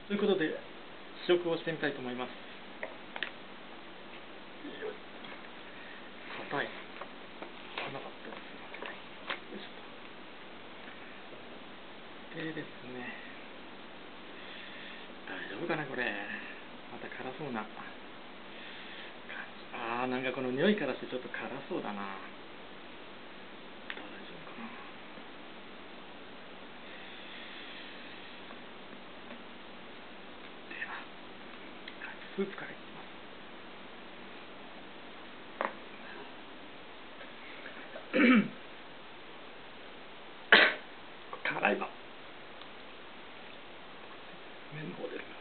ということで試食をしてみたいと思います。硬い。硬かったですよ。でですね、大丈夫かなこれ。また辛そうな。なんかこの匂いからしてちょっと辛そうだな。大丈夫かな。では、スープからいきます。辛いわ。麺の方ですが。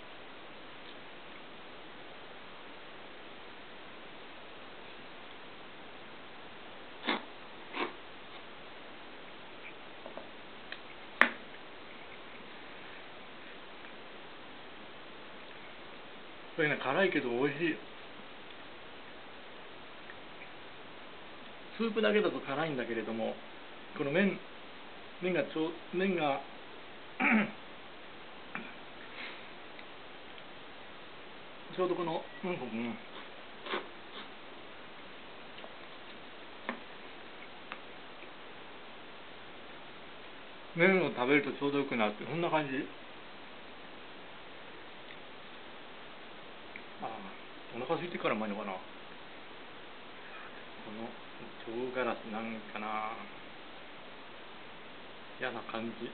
これね、辛いけど美味しい。スープだけだと辛いんだけれども、この麺がちょうどこの、麺を食べるとちょうどよくなるって、そんな感じ。お腹空いてからうまいのかな。この唐辛子なんかな、嫌な感じ。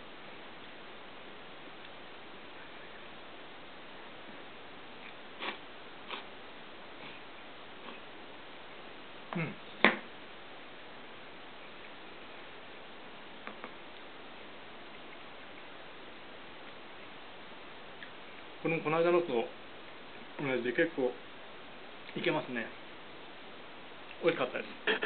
この間のと同じで結構いけますね。美味しかったです。